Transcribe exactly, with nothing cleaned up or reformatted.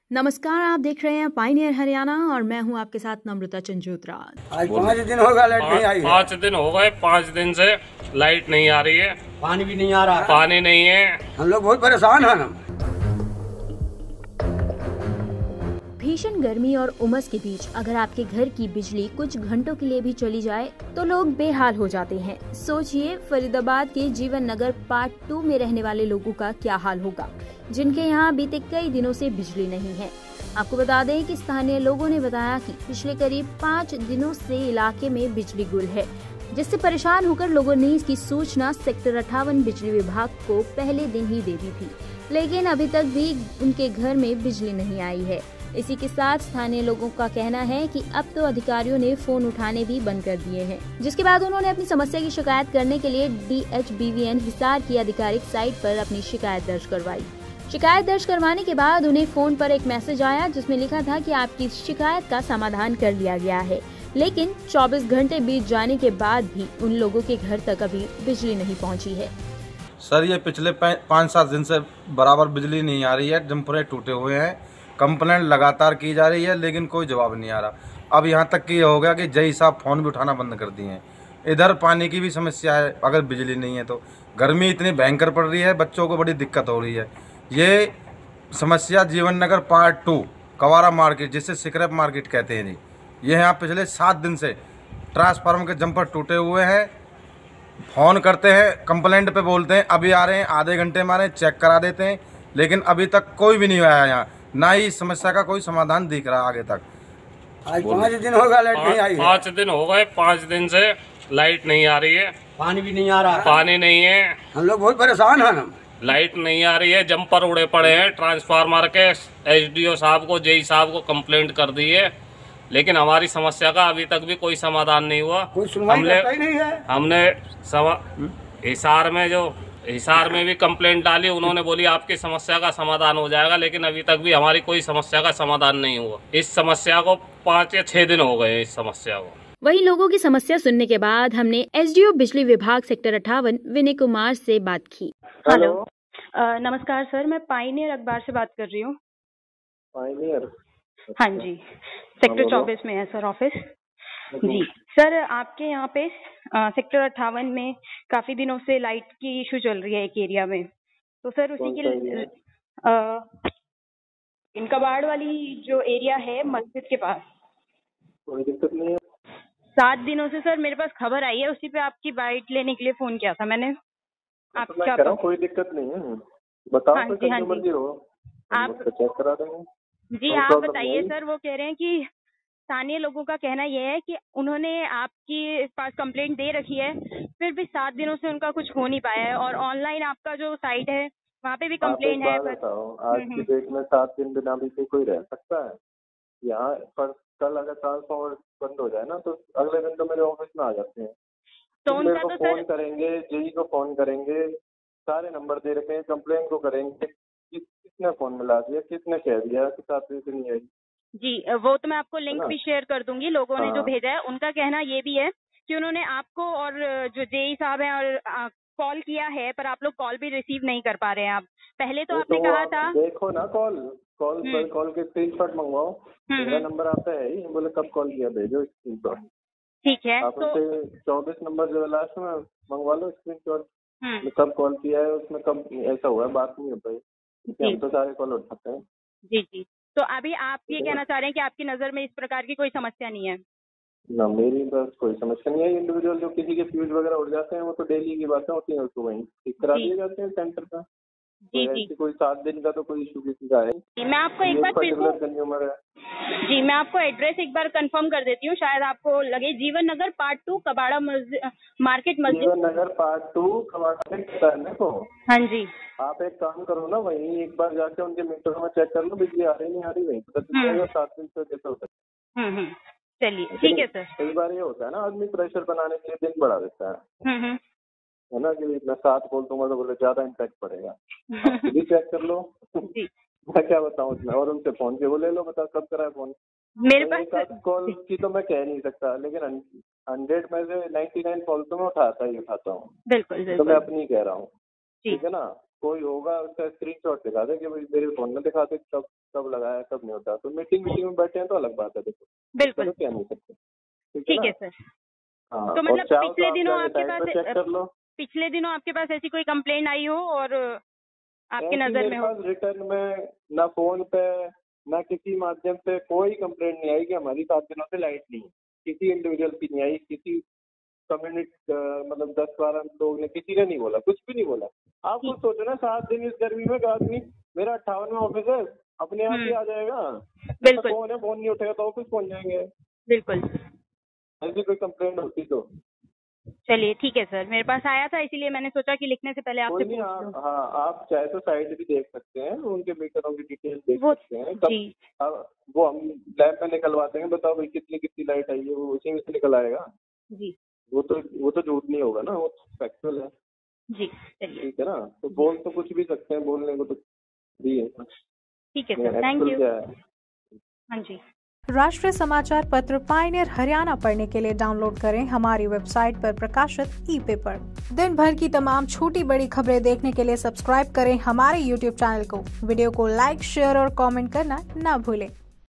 नमस्कार, आप देख रहे हैं पाइनियर हरियाणा और मैं हूं आपके साथ नम्रता चंजोत्रा। आज पाँच दिन होगा लाइट नहीं आई है। पाँच दिन हो गए, पाँच दिन से लाइट नहीं आ रही है, पानी भी नहीं आ रहा है। पानी नहीं है, हम लोग बहुत परेशान हैं ना। भीषण गर्मी और उमस के बीच अगर आपके घर की बिजली कुछ घंटों के लिए भी चली जाए तो लोग बेहाल हो जाते हैं। सोचिए फरीदाबाद के जीवन नगर पार्ट टू में रहने वाले लोगों का क्या हाल होगा, जिनके यहाँ बीते कई दिनों से बिजली नहीं है। आपको बता दें कि स्थानीय लोगों ने बताया कि पिछले करीब पाँच दिनों से इलाके में बिजली गुल है, जिससे परेशान होकर लोगों ने इसकी सूचना सेक्टर अट्ठावन बिजली विभाग को पहले दिन ही दे दी थी, लेकिन अभी तक भी उनके घर में बिजली नहीं आई है। इसी के साथ स्थानीय लोगों का कहना है कि अब तो अधिकारियों ने फोन उठाने भी बंद कर दिए हैं, जिसके बाद उन्होंने अपनी समस्या की शिकायत करने के लिए D H B V N Hisar की आधिकारिक साइट पर अपनी शिकायत दर्ज करवाई। शिकायत दर्ज करवाने के बाद उन्हें फोन पर एक मैसेज आया जिसमें लिखा था कि आपकी शिकायत का समाधान कर लिया गया है, लेकिन चौबीस घंटे बीत जाने के बाद भी उन लोगों के घर तक अभी बिजली नहीं पहुंची है। सर, ये पिछले पाँच सात दिन से बराबर बिजली नहीं आ रही है, जम्परें टूटे हुए हैं, कंप्लेंट लगातार की जा रही है लेकिन कोई जवाब नहीं आ रहा। अब यहाँ तक कि ये हो गया कि जय साहब फ़ोन भी उठाना बंद कर दिए हैं। इधर पानी की भी समस्या है, अगर बिजली नहीं है तो गर्मी इतनी भयंकर पड़ रही है, बच्चों को बड़ी दिक्कत हो रही है। ये समस्या जीवन नगर पार्ट टू कवारा मार्केट, जिसे सिकरेप मार्केट कहते हैं जी, ये यहाँ पिछले सात दिन से ट्रांसफार्मर के जम्पर टूटे हुए हैं। फ़ोन करते हैं, कंप्लेंट पे बोलते हैं अभी आ रहे हैं, आधे घंटे में आ रहे हैं, चेक करा देते हैं, लेकिन अभी तक कोई भी नहीं आया यहाँ, ना ही इस समस्या का कोई समाधान दिख रहा आगे तक। आज पाँच दिन होगा लाइट नहीं आई है। पाँच दिन हो गए, पाँच दिन से लाइट नहीं आ रही है, पानी भी नहीं आ रहा है। पानी नहीं है, हम लोग बहुत परेशान हैं ना। लाइट नहीं आ रही है, जम्पर उड़े पड़े हैं ट्रांसफार्मर के। एस डी ओ साहब को, जे ई साहब को कंप्लेंट कर दी है, लेकिन हमारी समस्या का अभी तक भी कोई समाधान नहीं हुआ। कोई सुनवाई करता ही नहीं है। हमने हिसार में जो हिसार में भी कंप्लेंट डाली, उन्होंने बोली आपकी समस्या का समाधान हो जाएगा, लेकिन अभी तक भी हमारी कोई समस्या का समाधान नहीं हुआ। इस समस्या को पाँच या छह दिन हो गए इस समस्या को। वहीं लोगों की समस्या सुनने के बाद हमने एस डी ओ बिजली विभाग सेक्टर अट्ठावन विनय कुमार से बात की। हेलो, नमस्कार सर, मैं पाइनियर अखबार से बात कर रही हूँ। पाइनियर? हाँ जी, सेक्टर चौबीस में है सर ऑफिस जी। सर, आपके यहाँ पे आ, सेक्टर अट्ठावन में काफी दिनों से लाइट की इशू चल रही है एक एरिया में, तो सर उसी की इन कबाड़ वाली जो एरिया है मस्जिद के पास, कोई दिक्कत नहीं है। सात दिनों से सर मेरे पास खबर आई है, उसी पे आपकी बाइट लेने के लिए फोन किया था मैंने। आप तो मैं क्या कह रहा हूँ कोई दिक्कत नहीं है, बताओ। हाँ जी, हाँ जी, हो आप चेक करा देंगे जी, आप बताइए सर। वो कह रहे हैं कि स्थानीय लोगों का कहना यह है कि उन्होंने आपकी पास कंप्लेंट दे रखी है, फिर भी सात दिनों से उनका कुछ हो नहीं पाया है, और ऑनलाइन आपका जो साइट है वहाँ पे भी कंप्लेंट है। बताओ, आज की डेट में सात दिन बिना बिजली कोई रह सकता है यहाँ पर? कल अगर ट्रांसफार्मर बंद हो जाए ना तो अगले दिन तो मेरे ऑफिस में आ जाते हैं, तो उनका तो फोन करेंगे, जेई को फोन करेंगे, सारे नंबर दे रखे हैं, कंप्लेन को करेंगे, किस किसने फोन मिला दिया, किसने कह दिया कि सात दिन से नहीं आई जी। वो तो मैं आपको लिंक भी शेयर कर दूंगी, लोगों ने जो भेजा है। उनका कहना ये भी है कि उन्होंने आपको और जो जेई साहब हैं और कॉल किया है, पर आप लोग कॉल भी रिसीव नहीं कर पा रहे हैं। आप पहले तो आपने कहा था, देखो ना, कॉल कॉल पर कॉल के स्क्रीनशॉट मंगवाओ, मेरा नंबर आता है ही, बोले कब कॉल किया, भेजो स्क्रीनशॉट। ठीक है, आप तो चौबीस नंबर जो लास्ट में मंगवा लो स्क्रीनशॉट, कब कॉल किया है, उसमें कब ऐसा हुआ है, बात नहीं हो पाई, हम तो सारे कॉल उठाते हैं। जी जी। तो अभी आप ये कहना चाह रहे हैं कि आपकी नजर में इस प्रकार की कोई समस्या नहीं है? ना, मेरी बस कोई समस्या नहीं है। इंडिविजुअल जो किसी के फ्यूज वगैरह उड़ जाते हैं वो तो डेली की बातें होती हैं, उसको वहीं ठीक करा दिए जाते हैं सेंटर का। जी जी। कोई सात दिन का तो कोई इशू किसी का है। मैं आपको एक बार फिर से जी मैं आपको एड्रेस एक बार कंफर्म कर देती हूँ, शायद आपको लगे। जीवन नगर पार्ट टू कबाड़ा मार्केट मस्जिद। जीवन नगर पार्ट टू कबाड़ा को। हाँ जी। आप एक काम करो ना, वहीं एक बार जाके उनके मीटर में चेक कर लो, बिजली आ रही नहीं आ रही, वहीं पता चलेगा सात दिन से कैसे हो सकता है। चलिए ठीक है सर। कई बार ये होता है ना, आदमी प्रेशर बनाने के लिए दिन बढ़ा देता है है ना, कि मैं सात बोल दूंगा तो बोले ज्यादा इम्पैक्ट पड़ेगा। भी चेक कर लो। मैं क्या बताऊँ उसमें, और उनसे फोन के वो ले लो, बताओ कब करा है फोन। मेरे पास कॉल की तो मैं कह नहीं सकता, लेकिन हंड्रेड में से नाइन्टी नाइन कॉल तो मैं उठाता ही उठाता हूँ। बिल्कुल, तो मैं अपनी कह रहा हूँ, ठीक है ना। कोई होगा उसका स्क्रीनशॉट दिखा दे कि भाई मेरे फोन में दिखाते कब कब लगाया कब नहीं होता। तो मीटिंग मीटिंग में बैठे हैं तो अलग बात है, देखो बिल्कुल तो क्या नहीं सकते। ठीक है सर। हाँ, तो मतलब पिछले दिनों आपके पास चेक कर लो, पिछले दिनों आपके पास ऐसी कोई कंप्लेंट आई हो और आपकी नजर में हो? रिटर्न में ना फोन पे ना किसी माध्यम से कोई कंप्लेंट नहीं आई कि हमारी सात दिनों से लाइट नहीं है, किसी इंडिविजुअल की नहीं आई, किसी कम्युनिटी मतलब दस बारह लोग ने किसी ने नहीं बोला, कुछ भी नहीं बोला। आप खुद सोचो ना, सात दिन इस गर्मी में आदमी, मेरा अट्ठावन में ऑफिस है, अपने आप ही आ जाएगा। बिल्कुल। फोन है, फोन नहीं उठेगा तो ऑफिस पहुंच जाएंगे। बिल्कुल। ऐसी कोई कंप्लेंट होती तो चलिए ठीक है सर, मेरे पास आया था इसीलिए मैंने सोचा कि लिखने से पहले आपसे पूछ लूं। हाँ, आप चाहे तो साइट भी देख सकते हैं, उनके मीटरों की डिटेल देख वो, सकते हैं। तब वो हम लैब में निकलवाते हैं, बताओ भाई कितनी कितनी लाइट आई है, वो उसी में से निकल आएगा जी। वो तो वो तो झूठ नहीं होगा ना, वो तो फैक्चुअल है जी। चलिए ठीक है ना। तो बोल तो कुछ भी सकते हैं, बोलने को तो भी है। ठीक है सर, थैंक यू। हाँ जी। राष्ट्रीय समाचार पत्र पायनियर हरियाणा पढ़ने के लिए डाउनलोड करें हमारी वेबसाइट पर प्रकाशित ई पेपर। दिन भर की तमाम छोटी बड़ी खबरें देखने के लिए सब्सक्राइब करें हमारे यूट्यूब चैनल को। वीडियो को लाइक, शेयर और कमेंट करना न भूलें।